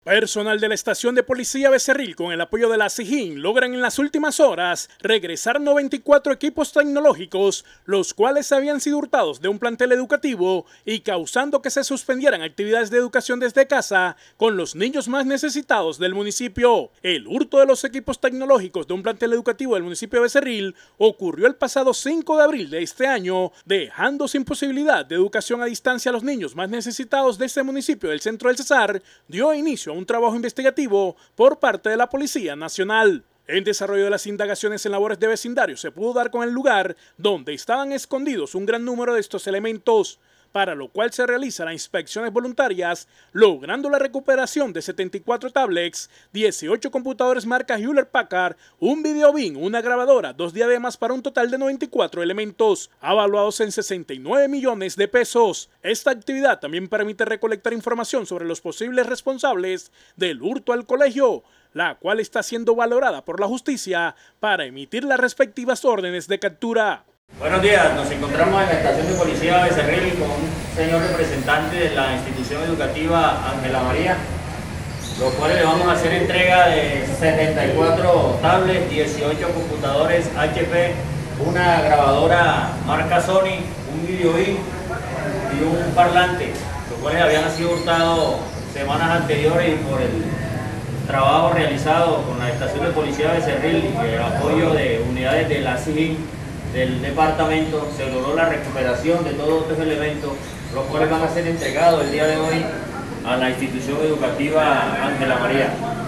Personal de la estación de policía Becerril, con el apoyo de la SIJIN, logran en las últimas horas regresar 94 equipos tecnológicos, los cuales habían sido hurtados de un plantel educativo y causando que se suspendieran actividades de educación desde casa con los niños más necesitados del municipio. El hurto de los equipos tecnológicos de un plantel educativo del municipio de Becerril ocurrió el pasado 5 de abril de este año, dejando sin posibilidad de educación a distancia a los niños más necesitados de este municipio del centro del Cesar. Dio inicio a un trabajo investigativo por parte de la Policía Nacional. En desarrollo de las indagaciones en labores de vecindario se pudo dar con el lugar donde estaban escondidos un gran número de estos elementos, para lo cual se realizan las inspecciones voluntarias, logrando la recuperación de 74 tablets, 18 computadores marca Hewlett Packard, un videobin, una grabadora, 2 diademas para un total de 94 elementos, avaluados en 69 millones de pesos. Esta actividad también permite recolectar información sobre los posibles responsables del hurto al colegio, la cual está siendo valorada por la justicia para emitir las respectivas órdenes de captura. Buenos días, nos encontramos en la estación de policía Becerril con un señor representante de la institución educativa Ángela María, los cuales le vamos a hacer entrega de 74 tablets, 18 computadores HP, una grabadora marca Sony, un videoin y un parlante, los cuales habían sido hurtados semanas anteriores y por el trabajo realizado con la estación de policía Becerril y el apoyo de unidades de la SIJIN del departamento, se logró la recuperación de todos estos elementos, los cuales van a ser entregados el día de hoy a la institución educativa Ángela María.